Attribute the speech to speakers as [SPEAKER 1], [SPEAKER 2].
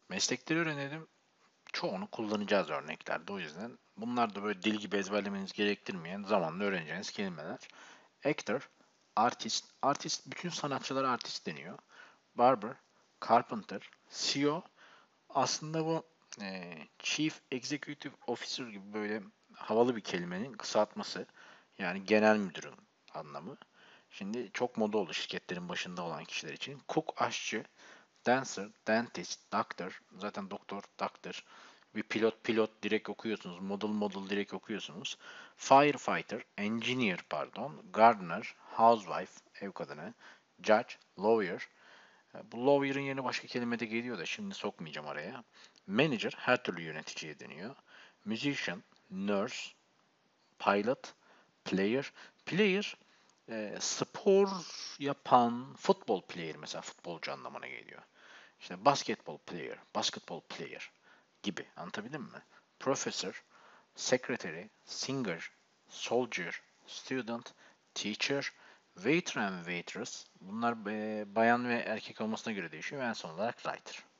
[SPEAKER 1] Meslekleri öğrenelim. Çoğunu kullanacağız örneklerde. O yüzden bunlar da böyle dil gibi ezberlemeniz gerektirmeyen zamanla öğreneceğiniz kelimeler. Actor, artist. Artist, bütün sanatçılara artist deniyor. Barber, carpenter, CEO. Aslında bu Chief Executive Officer gibi böyle havalı bir kelimenin kısaltması. Yani genel müdürün anlamı. Şimdi çok moda oldu şirketlerin başında olan kişiler için. Cook, aşçı. Dancer, dentist, doctor. Zaten doktor, doctor. Bir pilot direkt okuyorsunuz. Model direkt okuyorsunuz. Firefighter, engineer pardon. Gardener, housewife, ev kadını. Judge, lawyer. Bu lawyer'ın yerine başka kelime de geliyor da şimdi sokmayacağım araya. Manager, her türlü yöneticiye deniyor. Musician, nurse, pilot, player. Player, spor yapan futbol player mesela futbolcu anlamına geliyor. İşte basketball player gibi. Anlatabildim mi? Professor, secretary, singer, soldier, student, teacher, waiter and waitress. Bunlar bayan ve erkek olmasına göre değişiyor. Ve en son olarak writer.